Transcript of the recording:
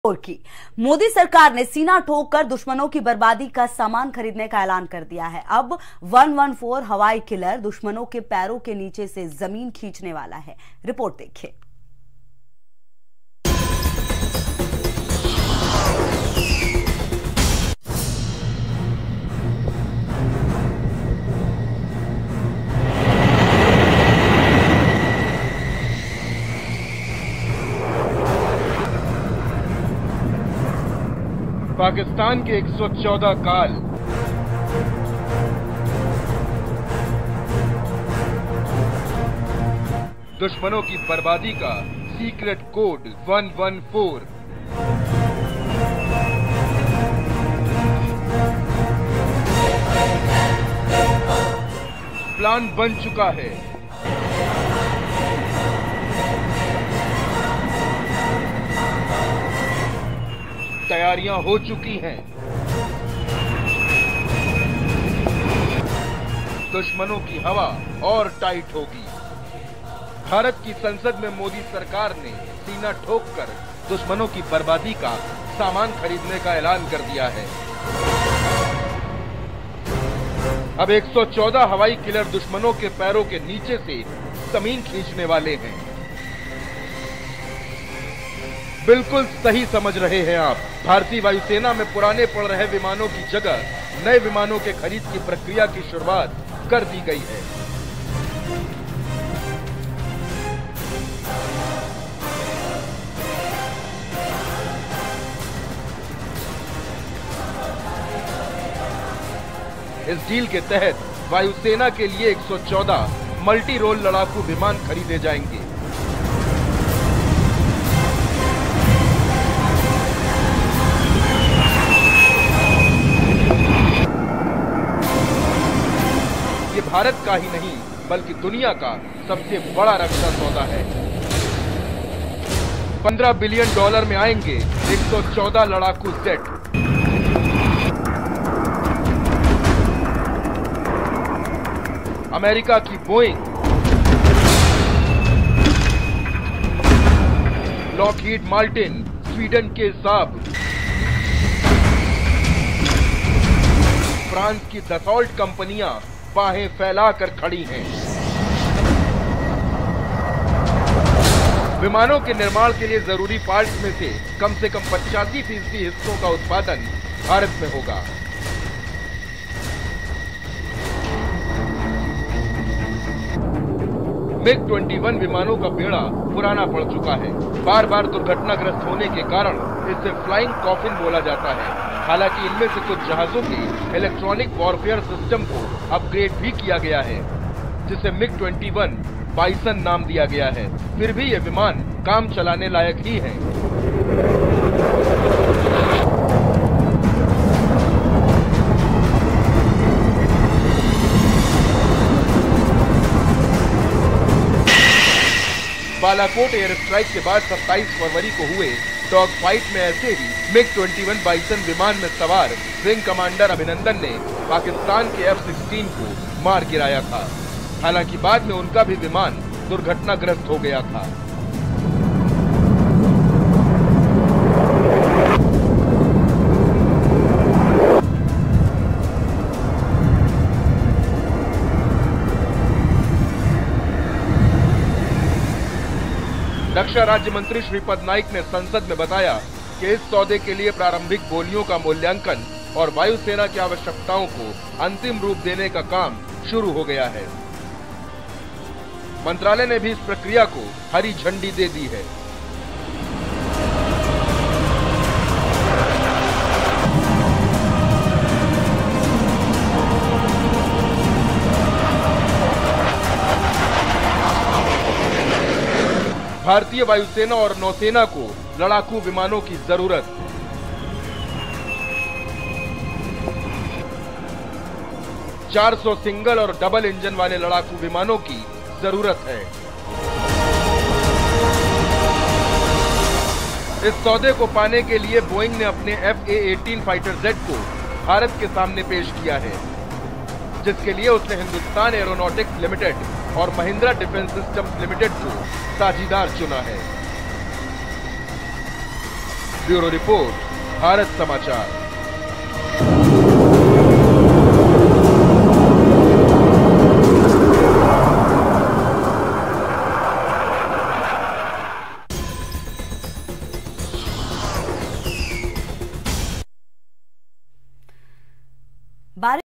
की मोदी सरकार ने सीना ठोक कर दुश्मनों की बर्बादी का सामान खरीदने का ऐलान कर दिया है। अब 114 हवाई किलर दुश्मनों के पैरों के नीचे से जमीन खींचने वाला है। रिपोर्ट देखिए। पाकिस्तान के 114 काल दुश्मनों की बर्बादी का सीक्रेट कोड 114 प्लान बन चुका है। तैयारियां हो चुकी हैं। दुश्मनों की हवा और टाइट होगी। भारत की संसद में मोदी सरकार ने सीना ठोककर दुश्मनों की बर्बादी का सामान खरीदने का ऐलान कर दिया है। अब 114 हवाई किलर दुश्मनों के पैरों के नीचे से जमीन खींचने वाले हैं। बिल्कुल सही समझ रहे हैं आप। भारतीय वायुसेना में पुराने पड़ रहे विमानों की जगह नए विमानों के खरीद की प्रक्रिया की शुरुआत कर दी गई है। इस डील के तहत वायुसेना के लिए 114 मल्टी रोल लड़ाकू विमान खरीदे जाएंगे। ये भारत का ही नहीं बल्कि दुनिया का सबसे बड़ा रक्षा सौदा है। $15 बिलियन में आएंगे 114 लड़ाकू जेट। अमेरिका की बोइंग, लॉकहीड मार्टिन, स्वीडन के साब, फ्रांस की दसॉल्ट कंपनियां बाहें फैलाकर खड़ी हैं। विमानों के निर्माण के लिए जरूरी पार्ट्स में से कम 85% हिस्सों का उत्पादन भारत में होगा। MiG-21 विमानों का बेड़ा पुराना पड़ चुका है। बार बार दुर्घटनाग्रस्त होने के कारण इसे फ्लाइंग कॉफिन बोला जाता है। हालांकि इनमें से कुछ जहाजों के इलेक्ट्रॉनिक वॉरफेयर सिस्टम को अपग्रेड भी किया गया है, जिसे MiG-21 बाइसन नाम दिया गया है। फिर भी ये विमान काम चलाने लायक ही है। बालाकोट एयर स्ट्राइक के बाद 27 फरवरी को हुए डॉग फाइट में ऐसे ही MiG-21 बाइसन विमान में सवार विंग कमांडर अभिनंदन ने पाकिस्तान के F-16 को मार गिराया था। हालांकि बाद में उनका भी विमान दुर्घटनाग्रस्त हो गया था। रक्षा राज्य मंत्री श्रीपद नाइक ने संसद में बताया कि इस सौदे के लिए प्रारंभिक बोलियों का मूल्यांकन और वायुसेना की आवश्यकताओं को अंतिम रूप देने का काम शुरू हो गया है। मंत्रालय ने भी इस प्रक्रिया को हरी झंडी दे दी है। भारतीय वायुसेना और नौसेना को लड़ाकू विमानों की जरूरत। – 400 सिंगल और डबल इंजन वाले लड़ाकू विमानों की जरूरत है। इस सौदे को पाने के लिए बोइंग ने अपने FA-18 फाइटर जेट को भारत के सामने पेश किया है, जिसके लिए उसने हिंदुस्तान एरोनॉटिक्स लिमिटेड और महिंद्रा डिफेंस सिस्टम्स लिमिटेड को साझीदार चुना है। ब्यूरो रिपोर्ट, भारत समाचार।